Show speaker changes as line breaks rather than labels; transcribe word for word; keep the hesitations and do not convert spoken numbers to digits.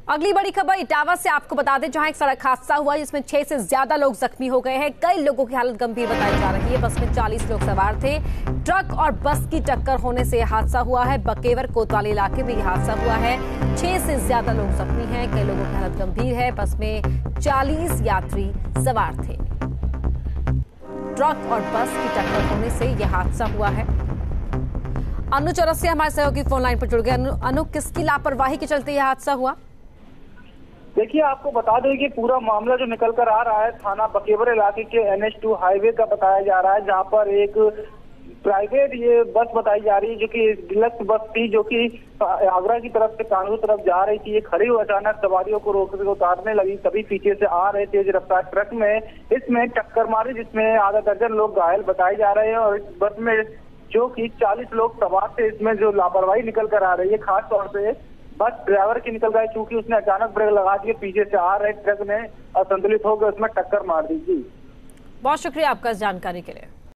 अगली बड़ी खबर इटावा से आपको बता दें, जहां एक सड़क हादसा हुआ जिसमें छह से ज्यादा लोग जख्मी हो गए हैं। कई लोगों की हालत गंभीर बताई जा रही है। बस में चालीस लोग सवार थे। ट्रक और बस की टक्कर होने से यह हादसा हुआ है। बकेवर कोतवाली इलाके में यह हादसा हुआ है। छह से ज्यादा लोग जख्मी हैं। कई लोगों की हालत गंभीर है। बस में चालीस यात्री सवार थे। ट्रक और बस की टक्कर होने से यह हादसा हुआ है। अनु चौरसिया हमारे सहयोगी फोन लाइन पर जुड़ गए। अनु, अनु किसकी लापरवाही के चलते यह हादसा हुआ?
देखिए, आपको बता दें कि पूरा मामला जो निकल कर आ रहा है थाना बकेवर इलाके के एन एच टू हाईवे का बताया जा रहा है, जहां पर एक प्राइवेट ये बस बताई जा रही है जो कि डिलक्स बस थी, जो कि आगरा की तरफ से कानपुर तरफ जा रही थी। ये खड़ी हुई अचानक सवारियों को रोक उतारने लगी। तभी पीछे से आ रहे तेज रफ्तार ट्रक में इसमें टक्कर मारी, जिसमें आधा दर्जन लोग घायल बताए जा रहे हैं। और इस बस में जो कि चालीस लोग सवार थे, इसमें जो लापरवाही निकल कर आ रही है, खास तौर से बस ड्राइवर की निकल गई, क्योंकि उसने अचानक ब्रेक लगा दिए। पीछे से आ रहे ट्रक ने असंतुलित होकर उसमें टक्कर मार दी थी।
बहुत शुक्रिया आपका इस जानकारी के लिए।